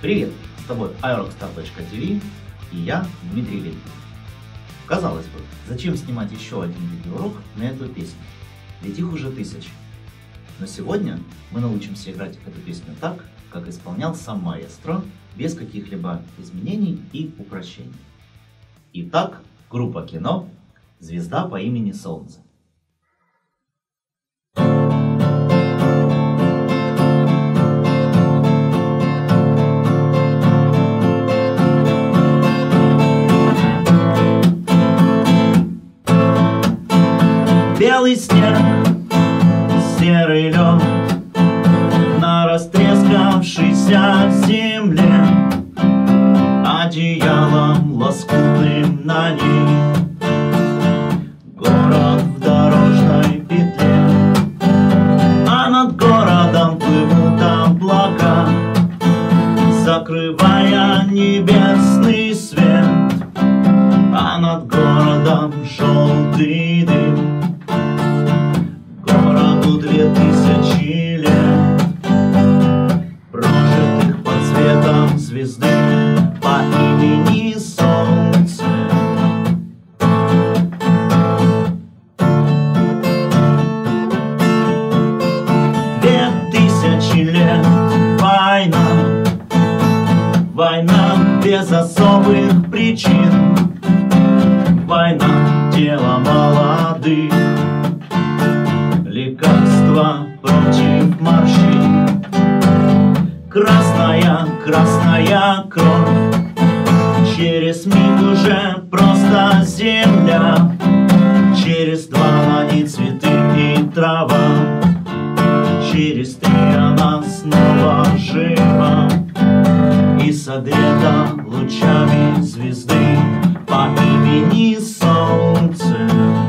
Привет! С тобой aeroxstar.tv и я, Дмитрий Лебедев. Казалось бы, зачем снимать еще один видеоурок на эту песню? Ведь их уже тысячи. Но сегодня мы научимся играть эту песню так, как исполнял сам маэстро, без каких-либо изменений и упрощений. Итак, группа кино «Звезда по имени Солнце». Белый снег, серый лед на растрескавшейся земле, одеялом лоскутным на ней, город в дорожной петле, а над городом плывут облака, закрывая небесный свет, а над городом желтый дым. 2000 лет, прожитых под светом звезды по имени Солнце. Две тысячи лет война, война без особых причин, война тела молодых, лекарства против морщин. Красная, красная кровь, через миг уже просто земля, через два они цветы и трава, через три она снова жива и согрета лучами звезды по имени Солнце.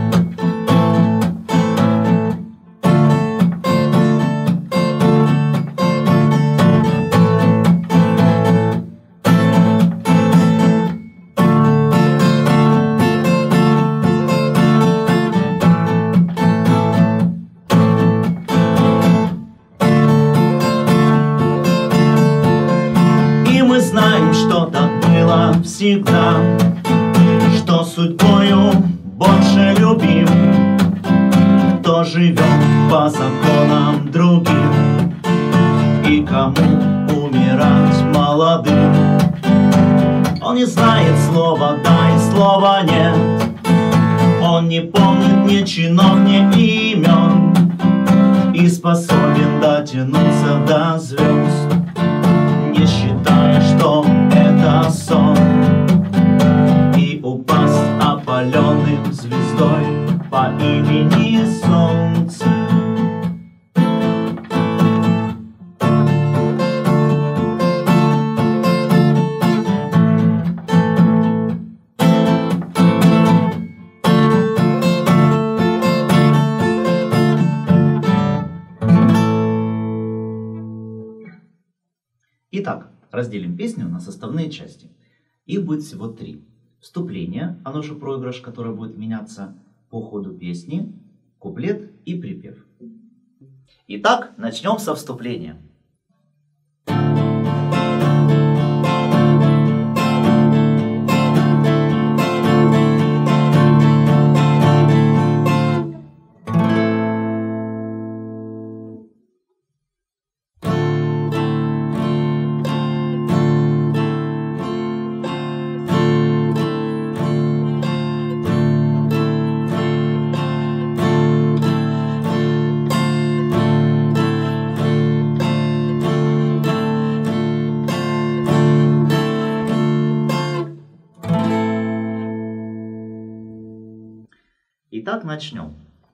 Знаем, что так было всегда, что судьбою больше любим, кто живет по законам другим и кому умирать молодым. Он не знает слова «да» и слова «нет», он не помнит ни чинов, ни имен и способен дотянуться до звезд, не считая, что это сон, и упасть опаленным звездой по имени Солнце. Итак, разделим песню на составные части. Их будет всего три. Вступление, оно же проигрыш, который будет меняться по ходу песни, куплет и припев. Итак, начнем со вступления. Итак, начнем.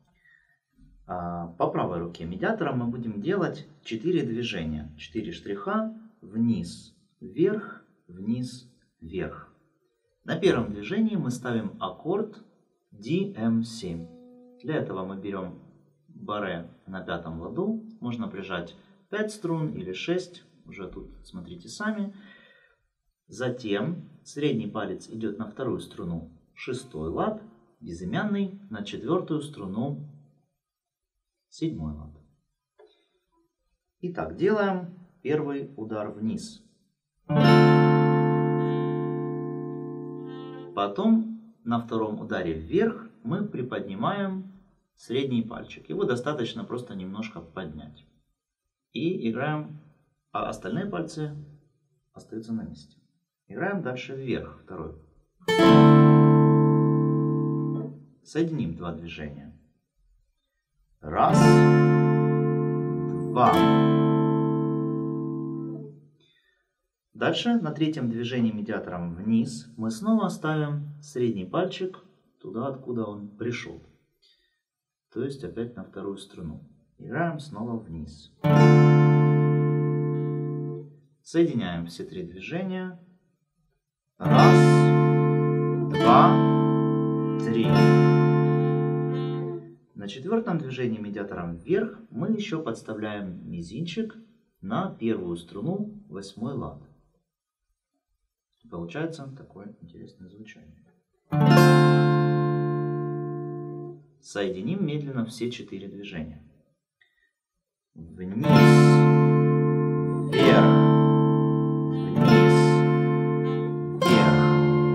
По правой руке медиатора мы будем делать 4 движения, 4 штриха вниз, вверх, вниз, вверх. На первом движении мы ставим аккорд DM7. Для этого мы берем баре на пятом ладу, можно прижать 5 струн или 6, уже тут смотрите сами. Затем средний палец идет на вторую струну, 6-й лад, безымянный на 4-ю струну, 7-й лад. Итак, делаем первый удар вниз. Потом на втором ударе вверх мы приподнимаем средний пальчик. Его достаточно просто немножко поднять. И играем, а остальные пальцы остаются на месте. Играем дальше вверх, второй. Соединим два движения. Раз, два. Дальше на третьем движении медиатором вниз мы снова ставим средний пальчик туда, откуда он пришел. То есть опять на вторую струну. Играем снова вниз. Соединяем все три движения. Раз, два, три. На четвертом движении медиатором вверх мы еще подставляем мизинчик на первую струну, 8-й лад. Получается такое интересное звучание. Соединим медленно все 4 движения. Вниз, вверх, вниз, вверх.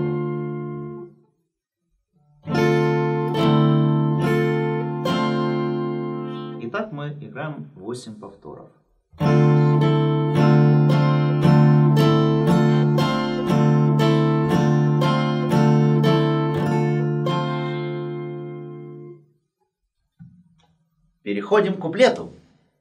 Итак, мы играем 8 повторов. Переходим к куплету.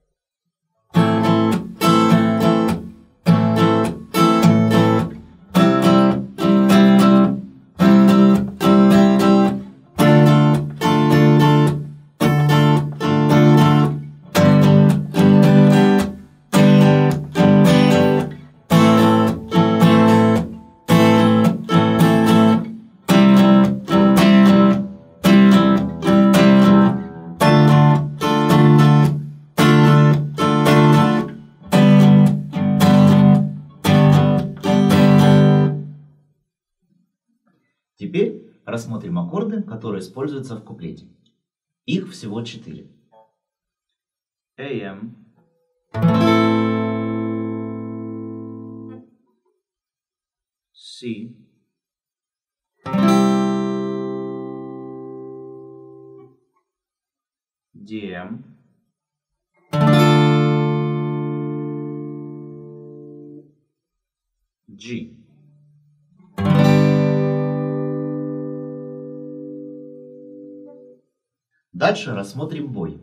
Теперь рассмотрим аккорды, которые используются в куплете. Их всего 4. AM, C, DM, G. Дальше рассмотрим бой.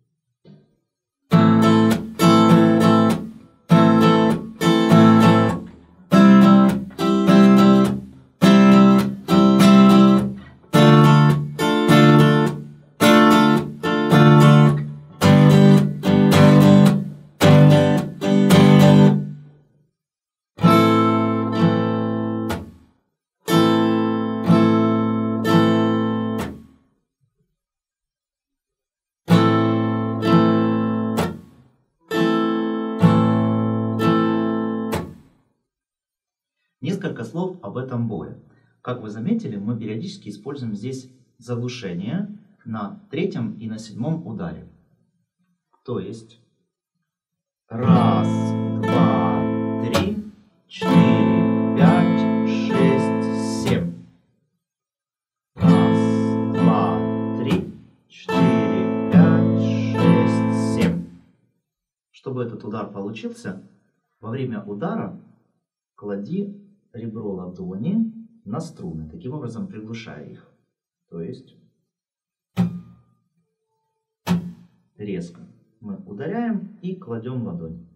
Несколько слов об этом бое. Как вы заметили, мы периодически используем здесь заглушение на 3-м и на 7-м ударе. То есть 1, 2, 3, 4, 5, 6, 7. 1, 2, 3, 4, 5, 6, 7. Чтобы этот удар получился, во время удара клади ребро ладони на струны, таким образом приглушая их. То есть резко мы ударяем и кладем ладонь.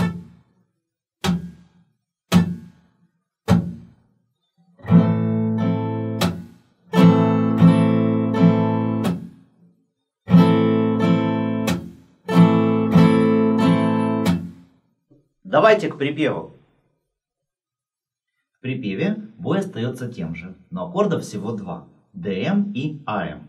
Давайте к припеву. В припеве бой остается тем же, но аккордов всего 2 – DM и AM.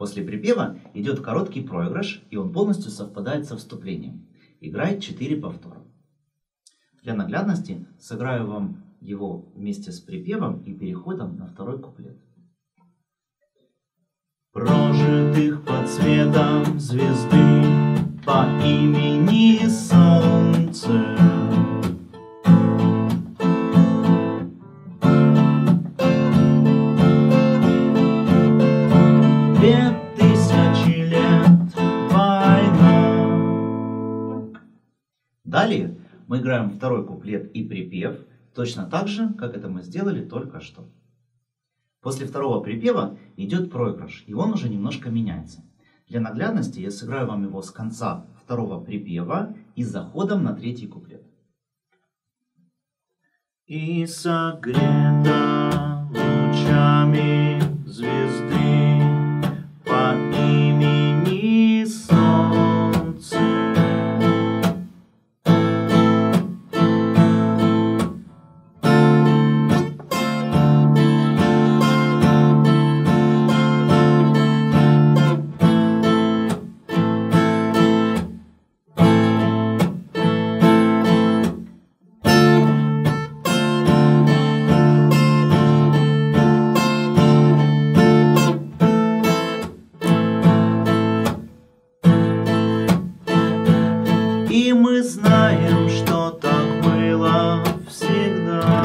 После припева идет короткий проигрыш, и он полностью совпадает со вступлением. Играет 4 повтора. Для наглядности сыграю вам его вместе с припевом и переходом на второй куплет. Прожитых под светом звезды по имени Солнце. 2000 лет война. Далее мы играем второй куплет и припев, точно так же, как это мы сделали только что. После второго припева идет проигрыш, и он уже немножко меняется. Для наглядности я сыграю вам его с конца второго припева и с заходом на третий куплет. И согрета лучами звезды по имени Солнце. И мы знаем, что так было всегда.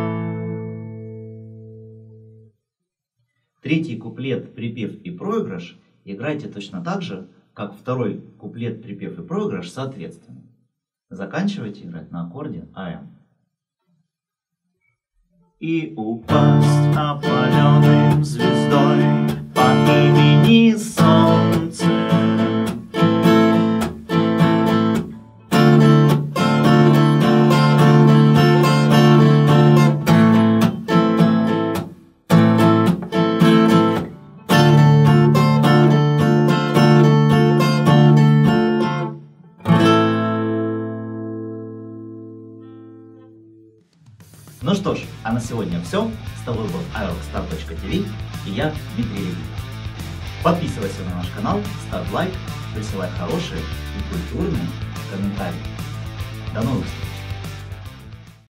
Третий куплет, припев и проигрыш играйте точно так же, как второй куплет, припев и проигрыш соответственно. Заканчивайте играть на аккорде АМ. И упасть опаленным звездой по имени Солнце. Ну что ж, а на сегодня все. С тобой был aeroxstar.tv и я, Дмитрий Левин. Подписывайся на наш канал, ставь лайк, присылай хорошие и культурные комментарии. До новых встреч!